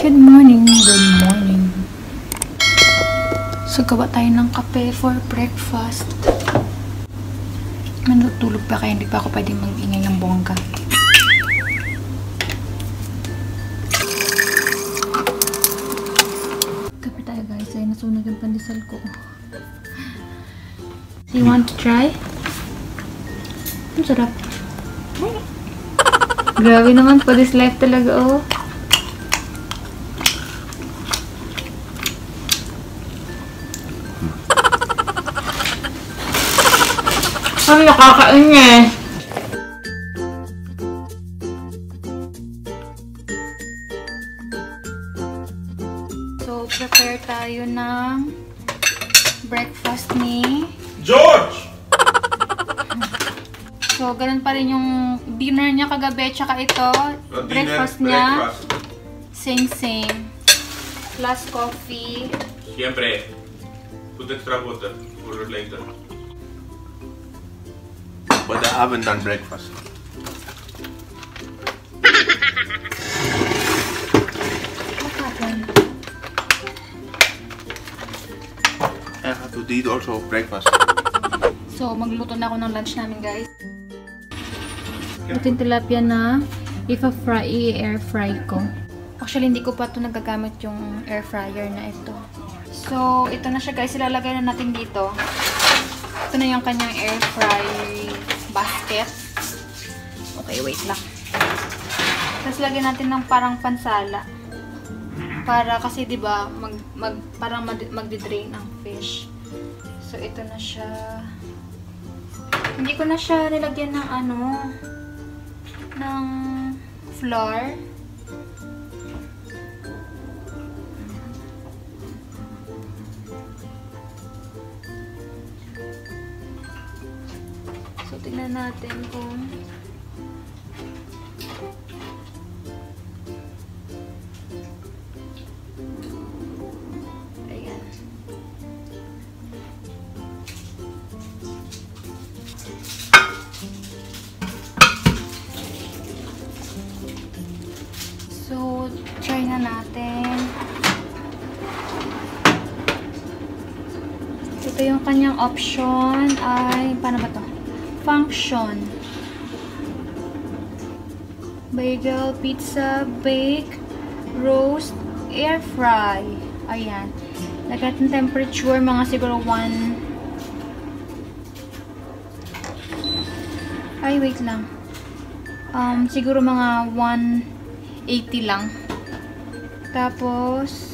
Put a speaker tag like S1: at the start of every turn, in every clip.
S1: Good morning, good morning. So, gawa tayo ng kape for breakfast. Manutulog pa kaya hindi pa ako pwedeng mag-ingay ng bongga. Kape tayo guys, ay nasunog yung pandesal ko. Do you want to try? Ang sarap. Grabe naman po, this life talaga oh. Ay, nakakaingay. So, prepare tayo ng breakfast ni
S2: George!
S1: So, ganun pa rin yung dinner niya kagabi, tsaka ito, breakfast niya. Same. Plus coffee.
S2: Siempre. Put extra water for later. But I haven't done breakfast.
S1: What happened?
S2: I have to eat also breakfast.
S1: So, magluto na ako ng lunch namin, guys. Ito yung tilapia na i-air fry ko. Actually, hindi ko pa ito nagagamit yung air fryer na ito. So, ito na siya, guys. Ilalagay na natin dito. Ito na yung kanyang air fry basket. Okay, wait lang. Tapos lagyan natin ng parang pansala. Para kasi 'di ba, parang magdi-drain ang fish. So ito na siya. Hindi ko na siya nilagyan ng ng flour. So, tignan natin kung ayan. So, try na natin. Ito yung kanyang option ay, paano ba to? Function. Bagel, pizza, bake, roast, air fry. Ayan. Lagyan ng temperature, mga siguro 1. Ay, wait lang. Siguro mga 180 lang. Tapos,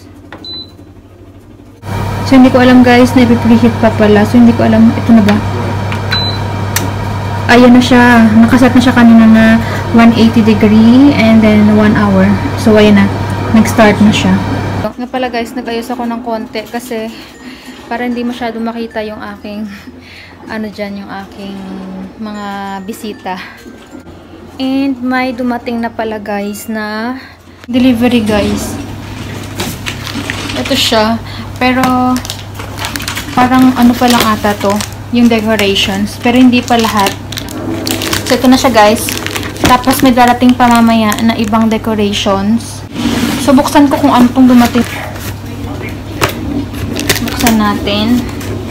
S1: so hindi ko alam guys, na ipipreheat pa pala. So hindi ko alam, ito na ba? Ayan na siya. Nakaset na siya kanina na 180 degree and then 1 hour. So, ayan na. Nag-start na siya. Nga pala guys, nag-ayos ako ng konti kasi para hindi masyado makita yung aking yung aking mga bisita. And may dumating na pala guys na delivery guys. Ito siya. Pero parang pa lang ata to. Yung decorations. Pero hindi pa lahat. So, ito na siya guys. Tapos, may darating pa mamaya na ibang decorations. So, buksan ko kung ano itong dumating. Buksan natin.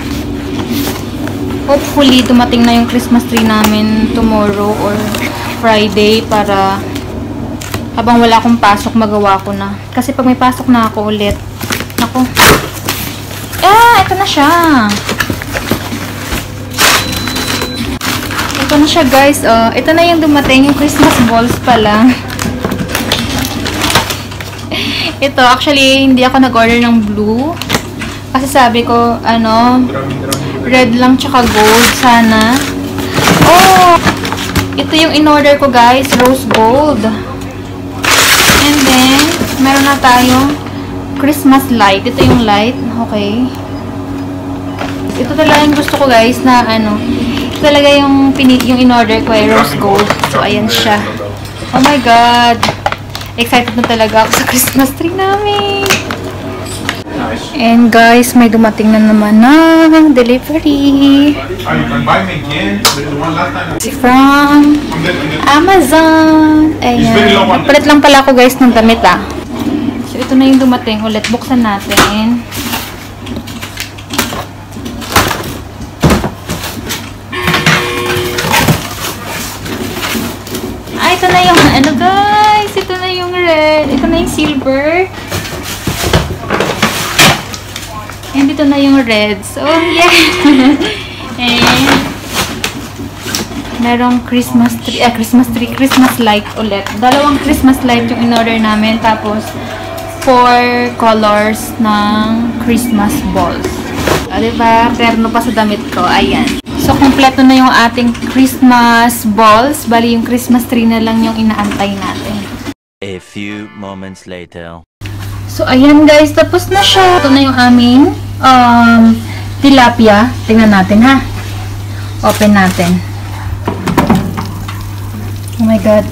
S1: Hopefully, dumating na yung Christmas tree namin tomorrow or Friday para habang wala akong pasok, magawa ko na. Kasi pag may pasok na ako ulit, naku. Ito na siya. Ito na siya guys. Ito na yung dumating. Yung Christmas balls pala. Ito, actually, hindi ako nag-order ng blue. Kasi sabi ko, red lang tsaka gold sana. Oh! Ito yung in-order ko guys. Rose gold. And then, meron na tayong Christmas light. Ito yung light. Okay. Ito talaga yung gusto ko guys na talaga yung in-order ko ay rose gold. So, ayan siya. Oh my God! Excited na talaga ako sa Christmas tree namin. And guys, may dumating na naman ng delivery. From Amazon. Ayan. Nagpalit lang pala ako guys ng damit So, ito na yung dumating ulit. Buksan natin. Ito na yung, ano guys, ito na yung red, ito na yung silver, and ito na yung red. So, yeah. And, merong Christmas light ulit. Dalawang Christmas light yung in-order namin, tapos 4 colors ng Christmas balls. O, diba? Terno pa sa damit ko. Ayan. So, kompleto na yung ating Christmas balls. Bali, yung Christmas tree na lang yung inaantay natin.
S3: A few moments later.
S1: So, ayan guys. Tapos na siya. Ito na yung aming tilapia. Tingnan natin ha. Open natin. Oh my God.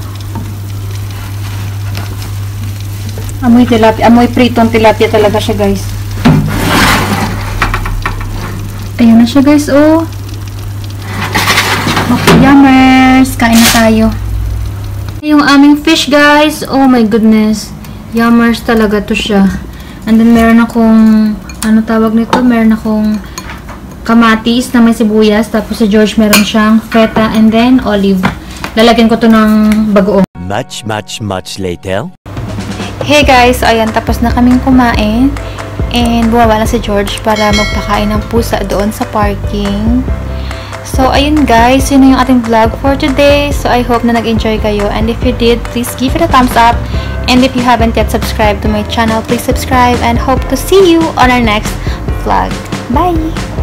S1: Amoy tilapia. Amoy pritong tilapia talaga siya guys. Ayan na siya guys. Oh. Okay, yummers. Kain na tayo. Yung aming fish, guys. Oh my goodness. Yummers talaga to siya. And then, meron akong, ano tawag nito? Meron akong kamatis na may sibuyas. Tapos, si George meron siyang feta and then olive. Lalagyan ko to ng bagoong.
S3: Much later.
S1: Hey guys, ayan. Tapos na kaming kumain. And, bumaba na si George para magpakain ng pusa doon sa parking. So, ayun guys, yun na yung ating vlog for today. So, I hope na nag-enjoy kayo. And if you did, please give it a thumbs up. And if you haven't yet subscribed to my channel, please subscribe. And hope to see you on our next vlog. Bye!